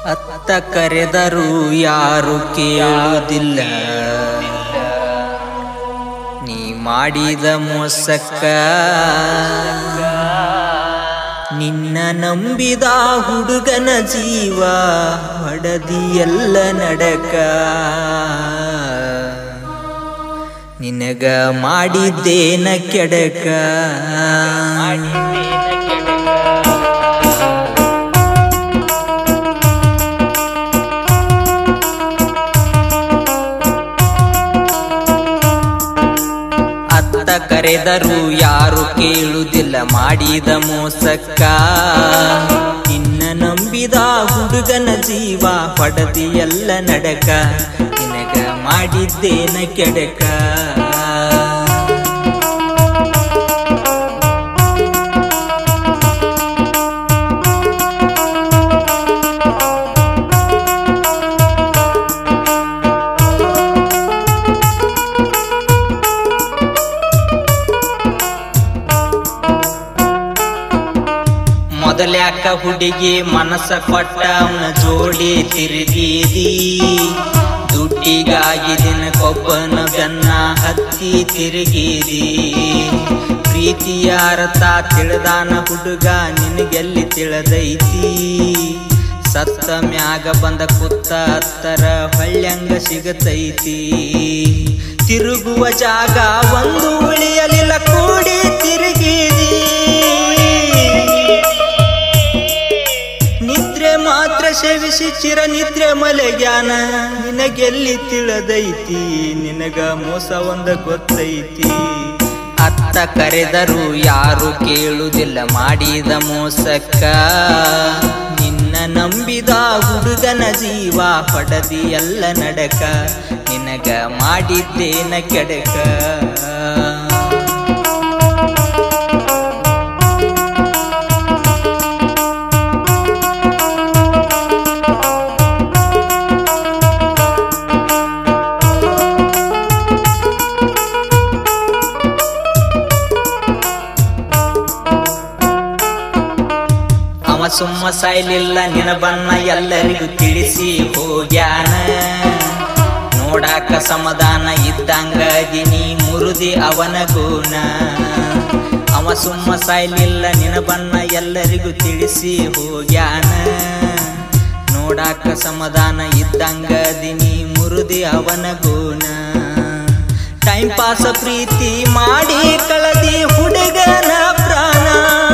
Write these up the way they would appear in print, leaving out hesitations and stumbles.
ಅತ್ತ ಕರೆದರೂ ಯಾರು ಕೇಳುವುದಿಲ್ಲ, ನೀ ಮಾಡಿದ ಮೋಸಕ್ಕ ನಿನ್ನ ನಂಬಿದ ಹುಡುಗನ ಜೀವ ಹೊಡೆದಿಯಲ್ಲ ನಡಕ. ನಿನಗ ಮಾಡಿದ್ದೇನ ಕೆಡಕ. ಅತ್ತ ಕರೆದರೂ ಯಾರು ಕೇಳುವುದಿಲ್ಲ, ಮಾಡಿದ ಮೋಸಕ್ಕ ನಿನ್ನ ನಂಬಿದ ಹುಡುಗನ ಜೀವ ಪಡೆದಿಯಲ್ಲ ನಡಕ. ನಿನಗ ಮಾಡಿದ್ದೇನ ಕೆಡಕ. ಮೊದಲ್ಯಾಕ ಹುಡುಗಿ ಮನಸ್ಸ ಕೊಟ್ಟ ಅವನ ಜೋಡಿ ತಿರುಗಿದಿ, ದುಡ್ಡಿಗಾಗಿ ದಿನಕ್ಕೊಬ್ಬನ ಬೆನ್ನ ಹತ್ತಿ ತಿರುಗಿದಿ. ಪ್ರೀತಿಯ ಅರ್ಥ ತಿಳಿದಾನ ಹುಡುಗ ನಿನಗೆಲ್ಲಿ ತಿಳಿದೈತಿ, ಸತ್ತ ಮ್ಯಾಗ ಬಂದ ಕುತ್ತ ಹತ್ತರ ಹೊಳ್ಳ್ಯಂಗ ಸಿಗತೈತಿ. ತಿರುಗುವ ಜಾಗ ಒಂದು ಉಳಿಯಲಿಲ್ಲ ಕೂಡಿ ತಿರುಗಿದಿ, ಮಾತ್ರ ಸೇವಿಸಿ ಚಿರ ನಿದ್ರೆ ಮಲೆಗ್ಯಾನ ನಿನಗೆಲ್ಲಿ ತಿಳಿದೈತಿ, ನಿನಗ ಮೋಸ ಒಂದ ಗೊತ್ತೈತಿ. ಅತ್ತ ಕರೆದರೂ ಯಾರು ಕೇಳುವುದಿಲ್ಲ, ಮಾಡಿದ ಮೋಸಕ್ಕ ನಿನ್ನ ನಂಬಿದ ಹುಡುಗನ ಜೀವ ಪಡೆದಿಯಲ್ಲ ನಡಕ. ನಿನಗ ಮಾಡಿದ್ದೇನ ಕೆಡಕ. ಸುಮ್ಮ ಸಾಯ್ಲಿಲ್ಲ ನಿನ ಬನ್ನ ಎಲ್ಲರಿಗೂ ತಿಳಿಸಿ ಹೋಗ್ಯಾನ. ನೋಡಾಕ ಸಮಾಧಾನ ಇದ್ದಂಗ ದಿನಿ ಮುರುದಿ ಅವನ ಗುಣ. ಅವ ಸುಮ್ಮ ಸಾಯ್ಲಿಲ್ಲ ನಿನ ಬನ್ನ ಎಲ್ಲರಿಗೂ ತಿಳಿಸಿ ಹೋಗ್ಯಾನ. ನೋಡಾಕ ಸಮಾಧಾನ ಇದ್ದಂಗ ದಿನಿ ಮುರುದಿ ಅವನ ಗುಣ. ಟೈಮ್ ಪಾಸ ಪ್ರೀತಿ ಮಾಡಿ ಕಳದಿ ಹುಡುಗನ ಪ್ರಾಣ.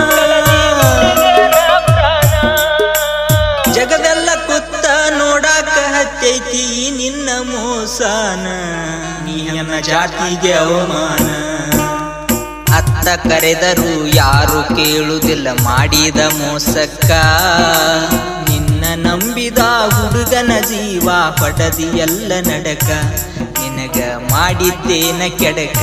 ಜಗದೆಲ್ಲ ಕುತ್ತ ನೋಡಾಕ ಹತ್ತೈತಿ ನಿನ್ನ ಮೋಸನ, ನೀನ ಜಾತಿಗೆ ಅವಮಾನ. ಅತ್ತ ಕರೆದರೂ ಯಾರು ಕೇಳುವುದಿಲ್ಲ, ಮಾಡಿದ ಮೋಸಕ್ಕ ನಿನ್ನ ನಂಬಿದ ಹುಡುಗನ ಜೀವ ಪಡೆದಿಯಲ್ಲ ನಡಕ. ನಿನಗ ಮಾಡಿದ್ದೇನ ಕೆಡಕ.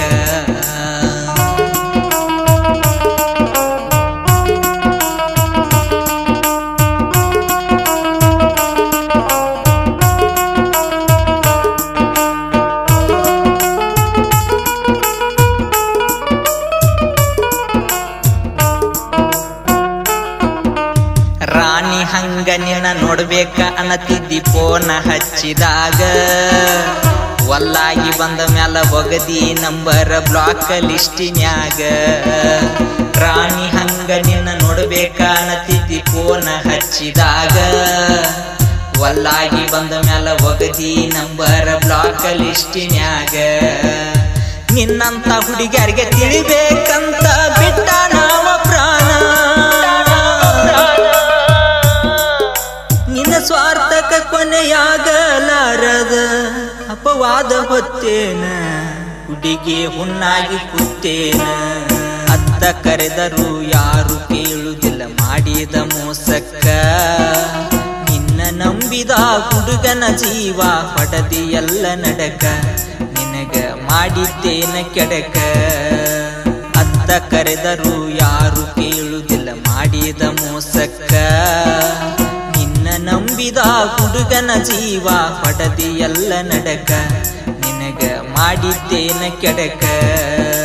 ರಾಣಿ ಹಂಗ ನಿನ್ನ ನೋಡ್ಬೇಕ ಅನ್ನತಿದ್ದಿ ಫೋನ ಹಚ್ಚಿದಾಗ, ಒಲ್ಲಾಗಿ ಬಂದ ಮ್ಯಾಲ ಒಗದಿ ನಂಬರ್ ಬ್ಲಾಕ್ ಲಿಸ್ಟಿನ್ಯಾಗ. ರಾಣಿ ಹಂಗ ನಿನ್ನ ನೋಡ್ಬೇಕ ಅನ್ನತಿದ್ದಿ ಫೋನ ಹಚ್ಚಿದಾಗ, ಒಲ್ಲಾಗಿ ಬಂದ ಮ್ಯಾಲ ಒಗದಿ ನಂಬರ್ ಬ್ಲಾಕ್ ಲಿಸ್ಟಿನ್ಯಾಗ. ನಿನ್ನಂತ ಹುಡುಗಿಯರಿಗೆ ತಿಳಿಬೇಕಂತ ಬಿಟ್ಟ ನಾವ ಪ್ರಾಣ. ನಿನ್ನ ಸ್ವಾರ್ಥಕ ಕೊನೆಯಾಗಲಾರದ ಅಪವಾದ ಹೊತ್ತೇನ, ಹುಡುಗಿ ಹುಣ್ಣಾಗಿ ಕೂತೇನ. ಅತ್ತ ಕರೆದರೂ ಯಾರು ಕೇಳುವುದಿಲ್ಲ, ಮಾಡಿದ ಮೋಸಕ್ಕ ನಿನ್ನ ನಂಬಿದ ಹುಡುಗನ ಜೀವ ಪಡೆದಿಯಲ್ಲ ನಡಕ. ನಿನಗ ಮಾಡಿದ್ದೇನ ಕೆಡಕ. ಅತ್ತ ಕರೆದರೂ ಯಾರು ಕೇಳುವುದಿಲ್ಲ, ಮಾಡಿದ ಮೋಸಕ್ಕ ನಿನ್ನ ನಂಬಿದ ಹುಡುಗನ ಜೀವ ಪಡೆದಿಯಲ್ಲ ನಡಕ. ನಿನಗ ಮಾಡಿದ್ದೇನ ಕೆಡಕ.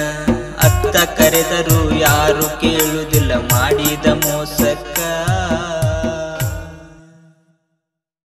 ಅತ್ತ ಕರೆದರೂ ಯಾರು ಕೇಳುವುದಿಲ್ಲ, ಮಾಡಿದ ಮೋಸಕ್ಕ.